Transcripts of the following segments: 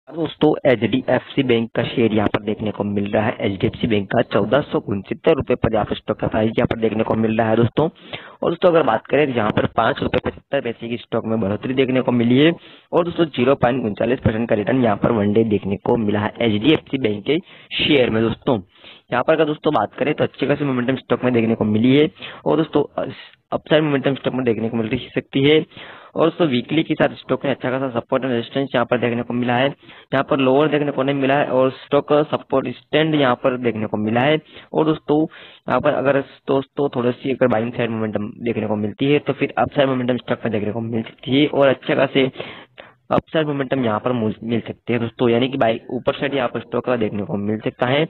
दोस्तों HDFC bank का share यहाँ पर देखने को मिल रहा है। HDFC बैंक का 1469 रुपए पर यहाँ पर स्टॉक का प्राइस यहाँ पर देखने को मिल रहा है दोस्तों। और दोस्तों अगर बात करें तो यहाँ पर 5 रुपए 75 पैसे की स्टॉक में बढ़ोतरी देखने को मिली है। और दोस्तों 0.39% का रिटर्न यहाँ पर वन डे देखने को मिला है HDFC बैंक के शेयर में दोस्तों। यहाँ पर अगर दोस्तों बात करें तो अच्छी खासी मोमेंटम स्टॉक में देखने को मिली है। और दोस्तों अपसाइड मोमेंटम स्टॉक में देखने को मिल सकती है। और दोस्तों वीकली के साथ स्टॉक में अच्छा खासा सपोर्ट एंड रेजिस्टेंस यहाँ पर देखने को मिला है। यहाँ पर लोअर देखने को नहीं मिला है और स्टॉक सपोर्ट स्टैंड यहाँ पर देखने को मिला है। और दोस्तों यहाँ पर अगर दोस्तों थोड़ी सी अगर बाइंग साइड मोमेंटम देखने को मिलती है तो फिर अपसाइड मोमेंटम स्टॉक में देखने को मिल सकती है और अच्छे खासे अपसाइड मोमेंटम यहाँ पर मिल सकते हैं दोस्तों, यानी कि बाई ऊपर साइड यहाँ पर स्टॉक का देखने को मिल सकता है।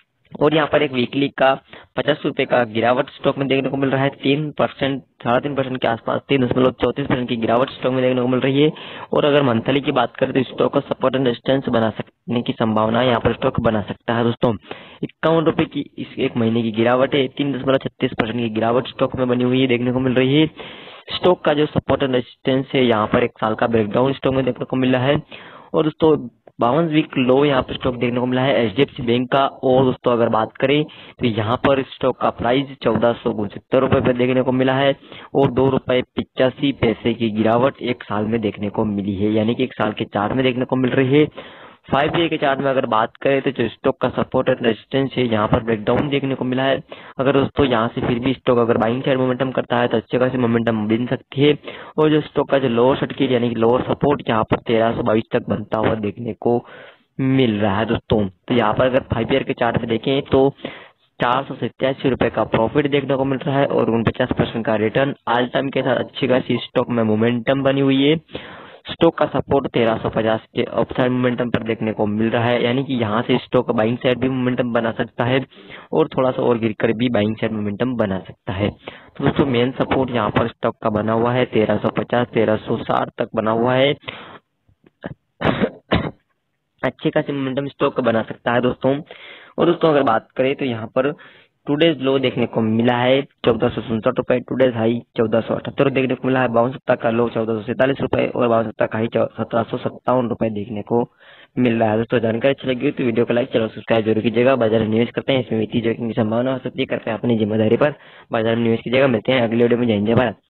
और यहाँ पर एक वीकली का 50 रुपए का गिरावट स्टॉक में देखने को मिल रहा है। 3% 3.5% के आसपास 3.34% की गिरावट स्टॉक में देखने को मिल रही है। और अगर मंथली की बात करें तो स्टॉक का सपोर्ट एंड रेजिस्टेंस बना सकने की संभावना यहाँ पर स्टॉक बना सकता है दोस्तों। 51 रुपए की इस एक महीने की गिरावट है। 3.36% की गिरावट स्टॉक में बनी हुई है देखने को मिल रही है। स्टॉक का जो सपोर्ट एंड रेजिस्टेंस है यहाँ पर एक साल का ब्रेकडाउन स्टॉक में देखने को मिल रहा है। और दोस्तों 52 वीक लो यहाँ पर स्टॉक देखने को मिला है HDFC बैंक का। और दोस्तों अगर बात करें तो यहाँ पर स्टॉक का प्राइस 1469 रुपए पर देखने को मिला है। और 2 रुपए 85 पैसे की गिरावट एक साल में देखने को मिली है, यानी कि एक साल के चार्ट में देखने को मिल रही है। 5 डे के चार्ट में अगर बात करें तो जो स्टॉक का सपोर्ट एंड रेजिस्टेंस है यहाँ पर ब्रेकडाउन देखने को मिला है। अगर दोस्तों यहाँ से फिर भी स्टॉक अगर बाइंग साइड मोमेंटम करता है तो अच्छे खासी मोमेंटम बन सकती है। और जो स्टॉक का जो लोअर सर्किट यानी कि लोअर सपोर्ट यहाँ पर 1322 तक बनता हुआ देखने को मिल रहा है दोस्तों। तो यहाँ पर अगर 5 ईयर के चार्ट में देखें तो 487 रुपए का प्रॉफिट देखने को मिल रहा है और 49% का रिटर्न ऑल टाइम के साथ अच्छी खासी स्टॉक में मोमेंटम बनी हुई है। स्टॉक का सपोर्ट 1350 के अपसाइड मोमेंटम पर देखने को मिल रहा है, यानी कि यहाँ से स्टॉक बाइंग साइड भी मोमेंटम बना सकता है और थोड़ा सा और गिरकर भी बाइंग साइड मोमेंटम बना सकता है। तो दोस्तों मेन सपोर्ट यहाँ पर स्टॉक का बना हुआ है 1350 1360 तक बना हुआ है। अच्छे खासी मोमेंटम स्टॉक बना सकता है दोस्तों। और दोस्तों अगर बात करें तो यहाँ पर टूडेज लो देखने को मिला है 1467 रुपए, टूडेज हाई 1478 देखने को मिला है। 52 सप्ताह का लो 1447 रुपए और 52 सप्ताह का हाई 1757 रुपए देखने को मिल रहा है। दोस्तों जानकारी अच्छी लगी तो वीडियो को लाइक चैनल सब्सक्राइब जरूर कीजिएगा। बाजार में निवेश करते हैं इसमें वित्तीय जोखिम की संभावना हो सकती है, करके अपनी जिम्मेदारी पर बाजार में निवेश कीजिएगा। मिलते हैं अगले वीडियो में। जय हिंद जय भारत।